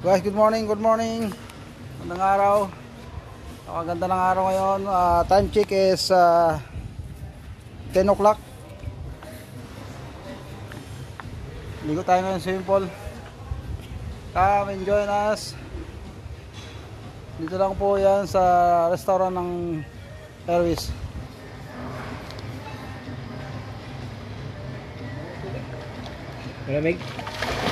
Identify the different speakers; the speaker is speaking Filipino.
Speaker 1: Guys, good morning, good morning. Magandang araw. Ganda ng araw ngayon. Time check is 10 o'clock. Ligo tayo ngayon sa swimming pool. Come and join us. Dito lang po yan sa restaurant ng Airways.
Speaker 2: Malamig?